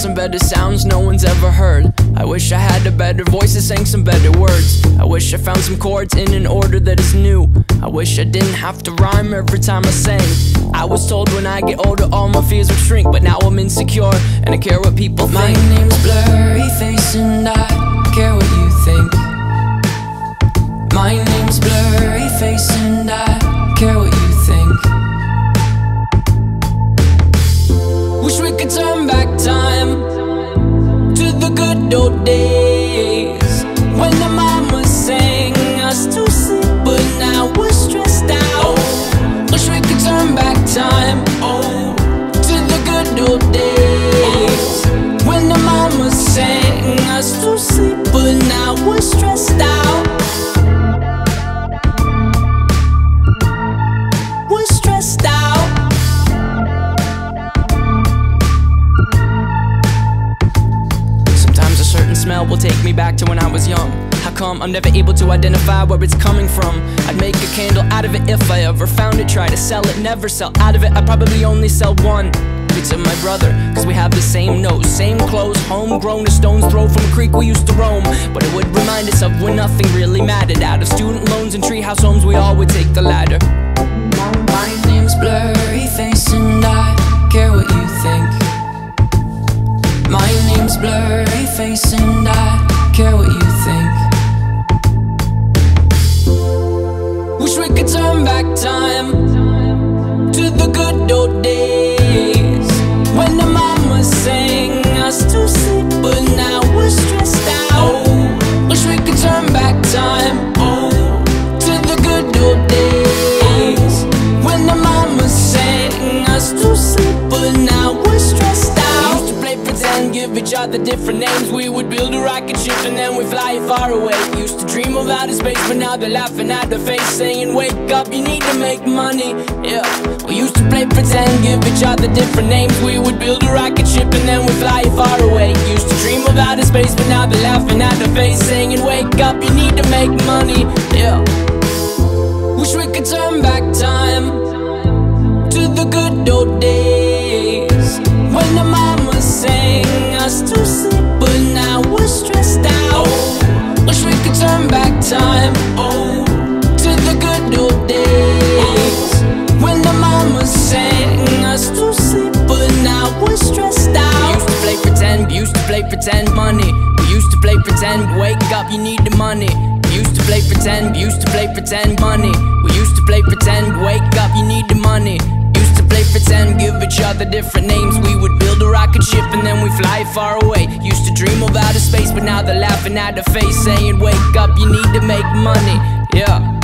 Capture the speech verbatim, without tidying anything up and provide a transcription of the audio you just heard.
some better sounds no one's ever heard. I wish I had a better voice that sang some better words. I wish I found some chords in an order that is new. I wish I didn't have to rhyme every time I sang. I was told when I get older all my fears would shrink, but now I'm insecure and I care what people think. My name's Blurryface and I care what you think. My name's Blurryface and I care what you think. Wish we could turn back time to the good old days when the mama sang us to sleep, but now we're stressed out. Wish we could turn back time, oh, to the good old days when the mama sang us to sleep, but now we're stressed out. We're stressed out. Sometimes a certain smell will take me back to when I was young. How come I'm never able to identify where it's coming from? I'd make a candle out of it if I ever found it. Try to sell it, never sell out of it. I'd probably only sell one. It's of my brother, cause we have the same nose, same clothes, homegrown, a stone's throw from a creek we used to roam. But it would remind us of when nothing really mattered. Out of student loans and treehouse homes, we all would take the ladder. My name's Blurryface and I care what you think. My name's Blurryface and I care what you think. Wish we could turn back time to the good old days when the mama sang us to sleep, but now we're stressed out. Wish we could turn back time, oh, to the good old days when the mama sang us to sleep, but now we're stressed out. We used to play pretend, give each other different names. We would build a rocket ship and then we fly far away. Used to dream of outer space, but now they're laughing at the face, saying wake up, you need to make money. Yeah, we used to play pretend, give each other different names. We would build a rocket ship and then we fly far away. Used to dream of outer space, but now they're laughing at the face, saying wake up, you need to make money. Yeah, wish we could turn back time to the good old days when the mama sang us to sleep, but now we're stressed out. Wish we could turn back time, oh, to the good old days when the mama sang us to sleep, but now we're stressed out. We used to play pretend, we used to play pretend money. We used to play pretend, wake up, you need the money. We used to play pretend, we used to play pretend money. We used to play pretend, wake up, you need the money. Used to play pretend, give each other different names. We would build a rocket ship and then we fly far away. Used to dream of outer space, but now they're laughing at the face, saying wake up, you need to make money. Yeah.